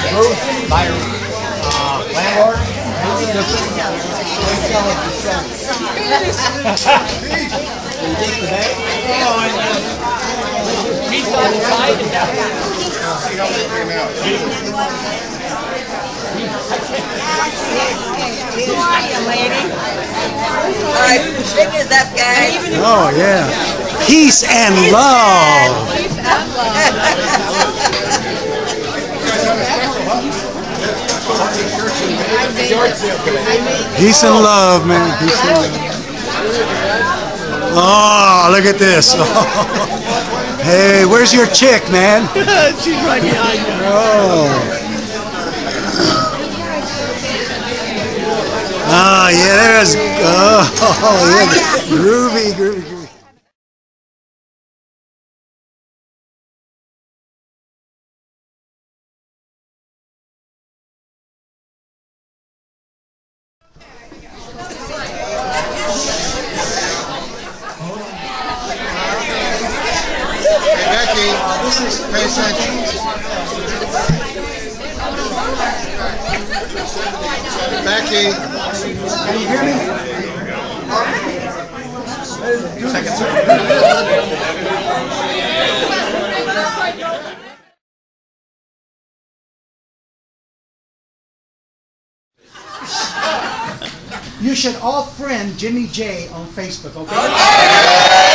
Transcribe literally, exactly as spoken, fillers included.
booth by your uh, landlord. You take the bag? Oh, I know. He's on the side and down. See how they came out. How are you, lady? All right, pick it up, guys. Oh, yeah. Peace and love. Peace and love. Peace and love, man. Peace and love. Oh, look at this. Hey, where's your chick, man? She's right behind you. Oh. Oh, yeah, there's. Oh, yeah. Groovy, groovy, groovy. Becky, pay attention. Becky, Can you hear me? second, sir. You should all friend Jimmy J on Facebook, okay?